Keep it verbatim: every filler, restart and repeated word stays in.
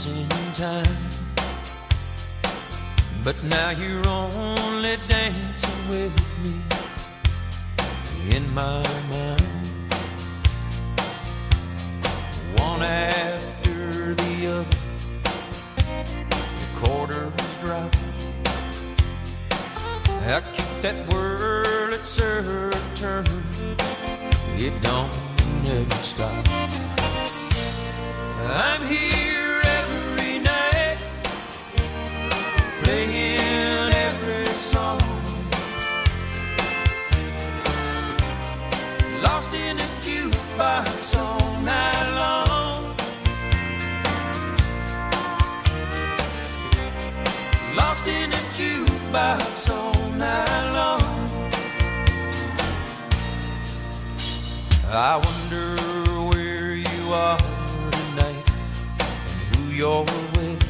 losing time. But now you're only dancing with me in my mind. One after the other, the quarters drop. I keep that world at her turn. It don't never stop. I'm here every night, playing every song, lost in a jukebox all night long, lost in a jukebox all night long. I wonder where you are tonight and who you're with.